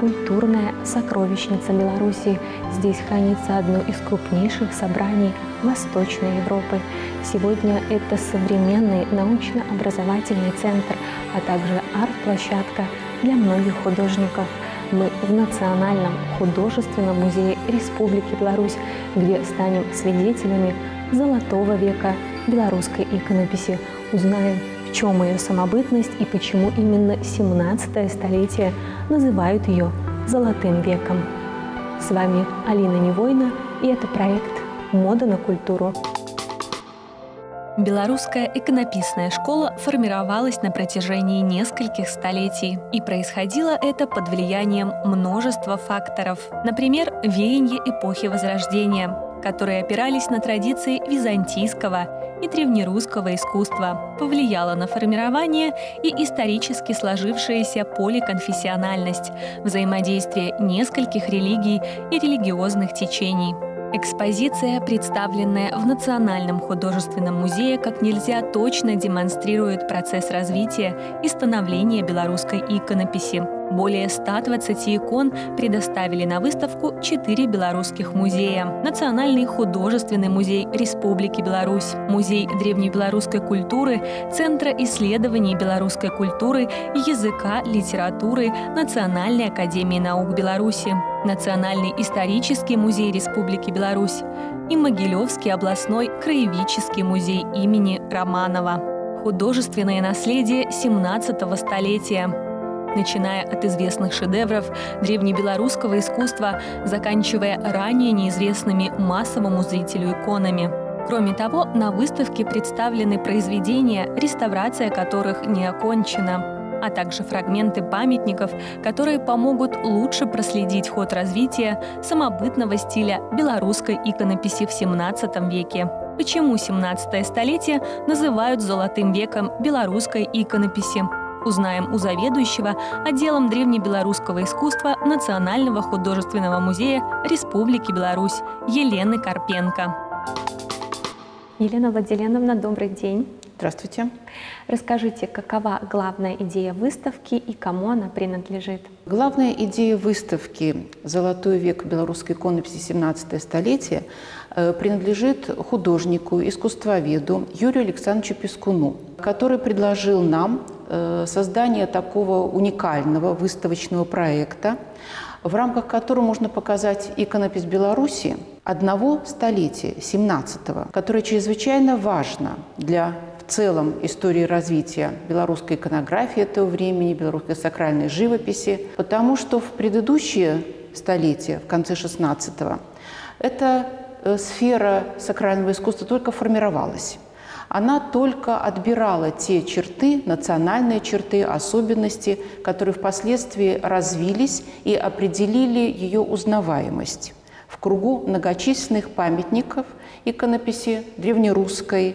культурная сокровищница Беларуси. Здесь хранится одно из крупнейших собраний Восточной Европы. Сегодня это современный научно-образовательный центр, а также арт-площадка для многих художников. Мы в Национальном художественном музее Республики Беларусь, где станем свидетелями золотого века белорусской иконописи. Узнаем, в чем ее самобытность и почему именно 17-е столетие называют ее «золотым веком». С вами Алина Невойна, и это проект «Мода на культуру». Белорусская иконописная школа формировалась на протяжении нескольких столетий, и происходило это под влиянием множества факторов. Например, веяние эпохи Возрождения, которые опирались на традиции византийского и древнерусского искусства, повлияло на формирование и исторически сложившаяся поликонфессиональность, взаимодействие нескольких религий и религиозных течений. Экспозиция, представленная в Национальном художественном музее, как нельзя точно демонстрирует процесс развития и становления белорусской иконописи. Более 120 икон предоставили на выставку 4 белорусских музея. Национальный художественный музей Республики Беларусь, Музей древнебелорусской культуры, Центра исследований белорусской культуры, языка, литературы Национальной академии наук Беларуси, Национальный исторический музей Республики Беларусь и Могилевский областной краеведческий музей имени Романова. Художественное наследие 17-го столетия, начиная от известных шедевров древнебелорусского искусства, заканчивая ранее неизвестными массовому зрителю иконами. Кроме того, на выставке представлены произведения, реставрация которых не окончена, а также фрагменты памятников, которые помогут лучше проследить ход развития самобытного стиля белорусской иконописи в XVII веке. Почему 17-е столетие называют золотым веком белорусской иконописи? Узнаем у заведующего отделом древнебелорусского искусства Национального художественного музея Республики Беларусь Елены Карпенко. Елена Владимировна, добрый день. Здравствуйте. Расскажите, какова главная идея выставки и кому она принадлежит? Главная идея выставки «Золотой век белорусской иконописи 17 столетия» принадлежит художнику, искусствоведу Юрию Александровичу Пискуну, который предложил нам создание такого уникального выставочного проекта, в рамках которого можно показать иконопись Беларуси одного столетия, 17-го, которое чрезвычайно важно для в целом истории развития белорусской иконографии этого времени, белорусской сакральной живописи, потому что в предыдущие столетия, в конце 16-го, эта сфера сакрального искусства только формировалась. Она только отбирала те черты, национальные черты, особенности, которые впоследствии развились и определили ее узнаваемость в кругу многочисленных памятников иконописи древнерусской,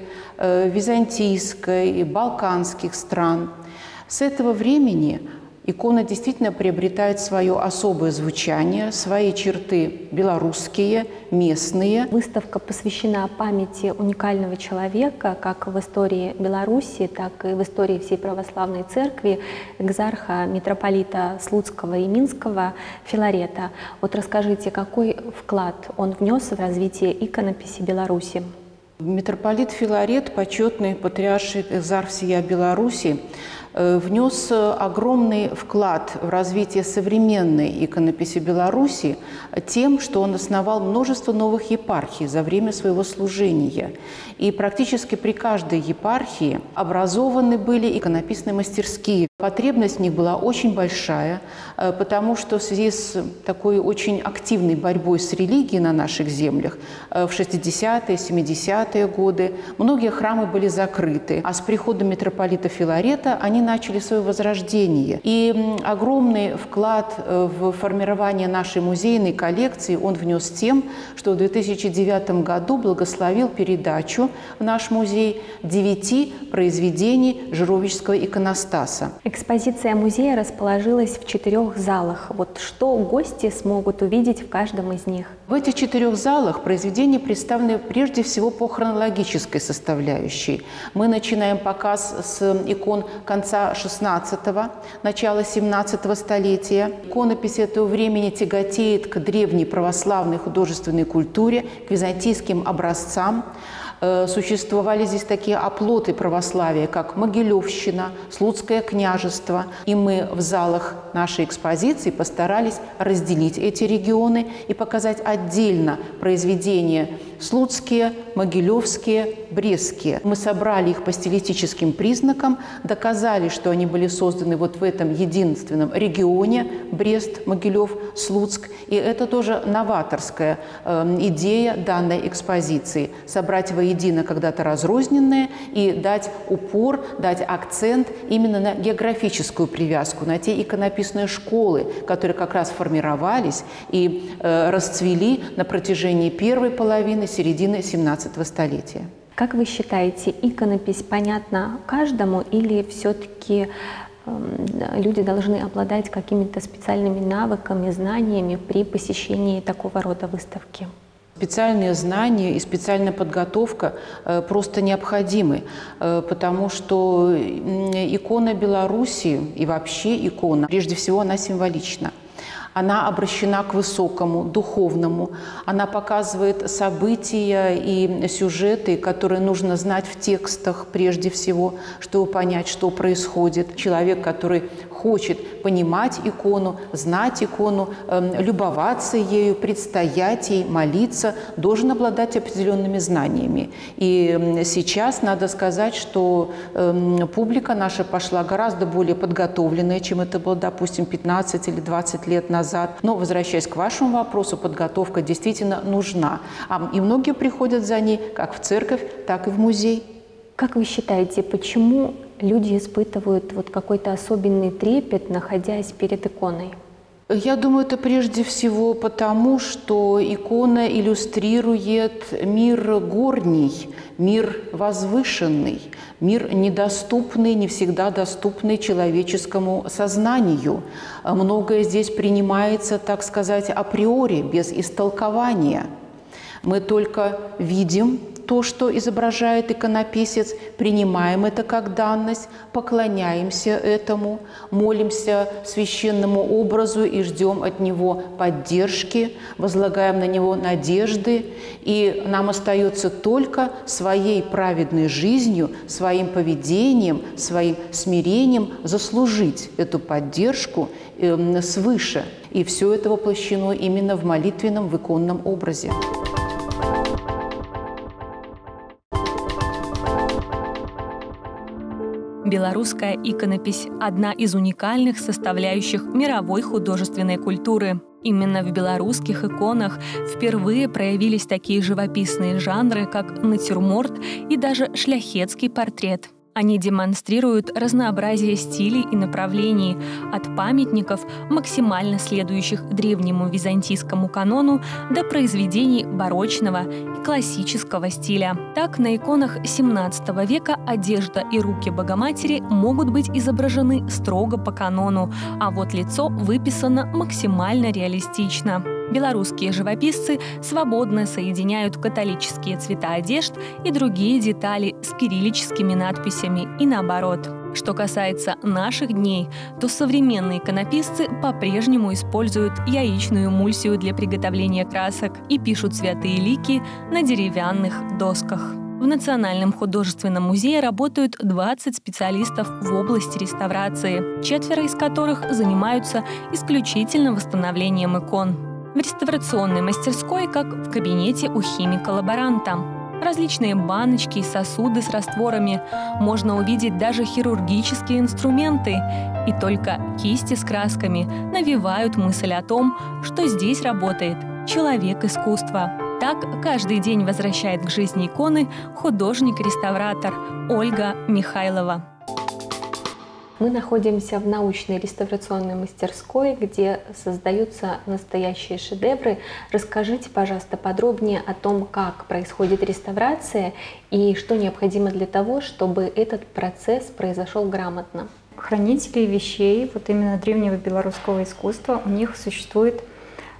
византийской и балканских стран. С этого времени икона действительно приобретает свое особое звучание, свои черты белорусские, местные. Выставка посвящена памяти уникального человека, как в истории Беларуси, так и в истории всей православной церкви, экзарха митрополита Слуцкого и Минского Филарета. Вот расскажите, какой вклад он внес в развитие иконописи Беларуси? Митрополит Филарет, почетный патриарший экзарх всея Беларуси, внес огромный вклад в развитие современной иконописи Беларуси тем, что он основал множество новых епархий за время своего служения. И практически при каждой епархии образованы были иконописные мастерские. Потребность в них была очень большая, потому что в связи с такой очень активной борьбой с религией на наших землях в 60-е, 70-е годы многие храмы были закрыты, а с приходом митрополита Филарета они начали свое возрождение. И огромный вклад в формирование нашей музейной коллекции он внес тем, что в 2009 году благословил передачу в наш музей 9 произведений Жировического иконостаса. Экспозиция музея расположилась в 4 залах. Вот что гости смогут увидеть в каждом из них? В этих 4 залах произведения представлены прежде всего по хронологической составляющей. Мы начинаем показ с икон конца конца XVI, начала XVII столетия. Иконопись этого времени тяготеет к древней православной художественной культуре, к византийским образцам. Существовали здесь такие оплоты православия, как Могилевщина, Слуцкое княжество. И мы в залах нашей экспозиции постарались разделить эти регионы и показать отдельно произведения слуцкие, могилевские, брестские. Мы собрали их по стилистическим признакам, доказали, что они были созданы вот в этом единственном регионе – Брест, Могилев, Слуцк. И это тоже новаторская идея данной экспозиции – собрать воедино когда-то разрозненное и дать упор, дать акцент именно на географическую привязку, на те иконописные школы, которые как раз формировались и расцвели на протяжении первой половины, середины XVII столетия. Как вы считаете, иконопись понятна каждому или все-таки люди должны обладать какими-то специальными навыками, знаниями при посещении такого рода выставки? Специальные знания и специальная подготовка просто необходимы, потому что икона Беларуси и вообще икона, прежде всего, она символична. Она обращена к высокому, духовному. Она показывает события и сюжеты, которые нужно знать в текстах прежде всего, чтобы понять, что происходит. Человек, который хочет понимать икону, знать икону, любоваться ею, предстоять ей, молиться, должен обладать определенными знаниями. И сейчас надо сказать, что публика наша пошла гораздо более подготовленная, чем это было, допустим, 15 или 20 лет назад. Но, возвращаясь к вашему вопросу, подготовка действительно нужна. И многие приходят за ней как в церковь, так и в музей. Как вы считаете, почему люди испытывают вот какой-то особенный трепет, находясь перед иконой? Я думаю, это прежде всего потому, что икона иллюстрирует мир горний, мир возвышенный, мир недоступный, не всегда доступный человеческому сознанию. Многое здесь принимается, так сказать, априори, без истолкования. Мы только видим то, что изображает иконописец, принимаем это как данность, поклоняемся этому, молимся священному образу и ждем от него поддержки, возлагаем на него надежды, и нам остается только своей праведной жизнью, своим поведением, своим смирением заслужить эту поддержку свыше. И все это воплощено именно в молитвенном, в иконном образе. Белорусская иконопись – одна из уникальных составляющих мировой художественной культуры. Именно в белорусских иконах впервые проявились такие живописные жанры, как натюрморт и даже шляхетский портрет. Они демонстрируют разнообразие стилей и направлений, от памятников, максимально следующих древнему византийскому канону, до произведений барочного и классического стиля. Так, на иконах XVII века одежда и руки Богоматери могут быть изображены строго по канону, а вот лицо выписано максимально реалистично. Белорусские живописцы свободно соединяют католические цвета одежд и другие детали с кириллическими надписями и наоборот. Что касается наших дней, то современные иконописцы по-прежнему используют яичную эмульсию для приготовления красок и пишут святые лики на деревянных досках. В Национальном художественном музее работают 20 специалистов в области реставрации, 4 из которых занимаются исключительно восстановлением икон. В реставрационной мастерской, как в кабинете у химика-лаборанта. Различные баночки и сосуды с растворами, можно увидеть даже хирургические инструменты. И только кисти с красками навевают мысль о том, что здесь работает человек искусства. Так каждый день возвращает к жизни иконы художник-реставратор Ольга Михайлова. Мы находимся в научной реставрационной мастерской, где создаются настоящие шедевры. Расскажите, пожалуйста, подробнее о том, как происходит реставрация и что необходимо для того, чтобы этот процесс произошел грамотно. Хранители вещей, вот именно древнего белорусского искусства, у них существует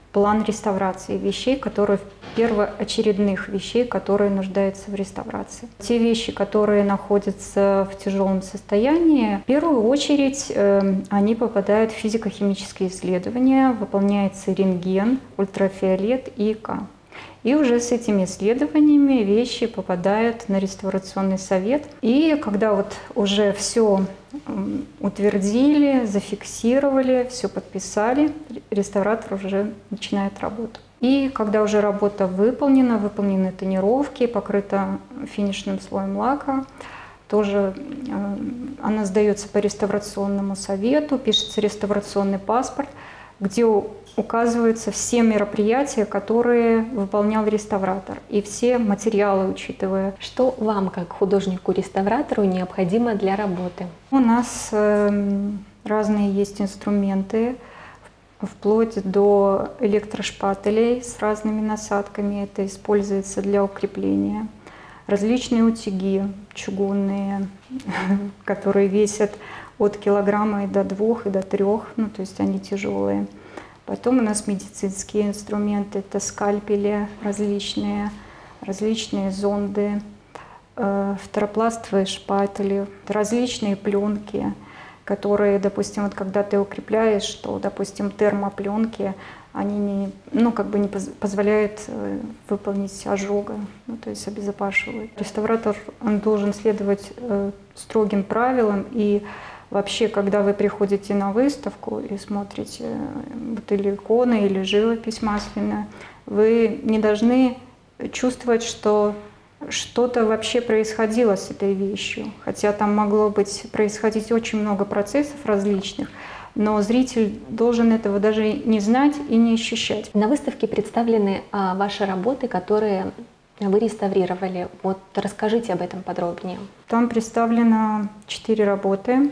план реставрации вещей, которые первоочередных вещей, которые нуждаются в реставрации. Те вещи, которые находятся в тяжелом состоянии, в первую очередь они попадают в физико-химические исследования, выполняется рентген, ультрафиолет и ИК. И уже с этими исследованиями вещи попадают на реставрационный совет. И когда вот уже все утвердили, зафиксировали, все подписали, реставратор уже начинает работу. И когда уже работа выполнены тонировки, покрыта финишным слоем лака, тоже она сдается по реставрационному совету, пишется реставрационный паспорт, где указываются все мероприятия, которые выполнял реставратор, и все материалы учитывая. Что вам, как художнику-реставратору, необходимо для работы? У нас разные есть инструменты, вплоть до электрошпателей с разными насадками. Это используется для укрепления. Различные утюги чугунные, которые весят от килограмма и до 2, и до 3, ну, то есть они тяжелые. Потом у нас медицинские инструменты, это скальпели различные зонды, фторопластовые шпатели, различные пленки, которые, допустим, вот когда ты укрепляешь, что, допустим, термопленки, они не позволяют выполнить ожога, ну, то есть обезопашивают. Реставратор, он должен следовать строгим правилам, и вообще, когда вы приходите на выставку и смотрите вот или иконы, или живопись масляная, вы не должны чувствовать, что что-то вообще происходило с этой вещью. Хотя там могло происходить очень много процессов различных, но зритель должен этого даже не знать и не ощущать. На выставке представлены ваши работы, которые вы реставрировали. Вот расскажите об этом подробнее. Там представлено 4 работы.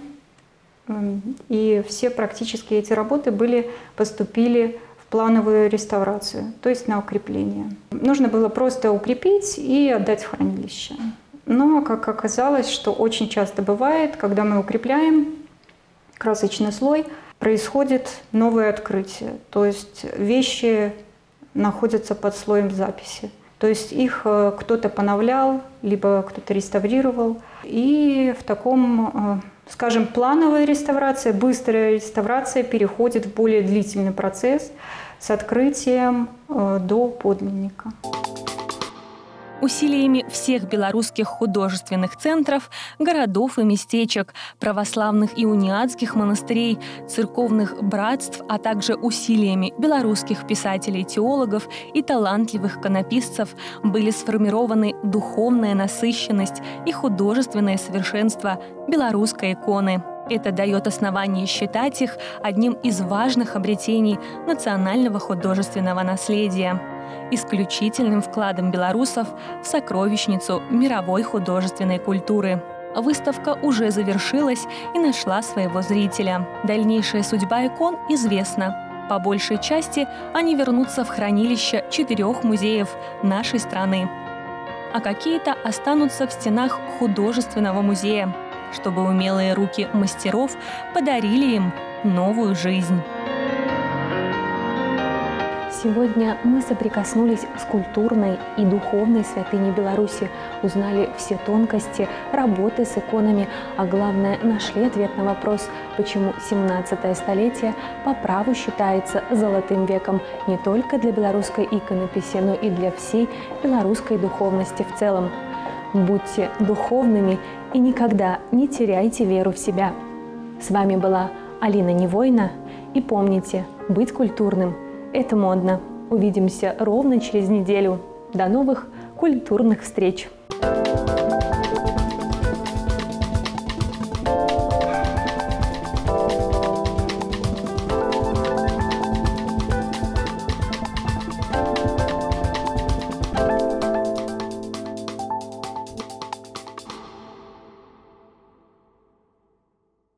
И все практически эти работы поступили в плановую реставрацию, то есть на укрепление. Нужно было просто укрепить и отдать в хранилище. Но, как оказалось, что очень часто бывает, когда мы укрепляем красочный слой, происходит новое открытие. То есть вещи находятся под слоем записи. То есть их кто-то поновлял, либо кто-то реставрировал. И в таком, скажем, плановая реставрация, быстрая реставрация переходит в более длительный процесс с открытием до подлинника. Усилиями всех белорусских художественных центров, городов и местечек, православных и униатских монастырей, церковных братств, а также усилиями белорусских писателей-теологов и талантливых иконописцев были сформированы духовная насыщенность и художественное совершенство белорусской иконы. Это дает основание считать их одним из важных обретений национального художественного наследия, исключительным вкладом белорусов в сокровищницу мировой художественной культуры. Выставка уже завершилась и нашла своего зрителя. Дальнейшая судьба икон известна. По большей части они вернутся в хранилища 4 музеев нашей страны, а какие-то останутся в стенах художественного музея, чтобы умелые руки мастеров подарили им новую жизнь. Сегодня мы соприкоснулись с культурной и духовной святыней Беларуси, узнали все тонкости работы с иконами, а главное, нашли ответ на вопрос, почему 17-е столетие по праву считается золотым веком не только для белорусской иконописи, но и для всей белорусской духовности в целом. Будьте духовными и никогда не теряйте веру в себя. С вами была Алина Невойна, и помните, быть культурным – это модно. Увидимся ровно через неделю. До новых культурных встреч!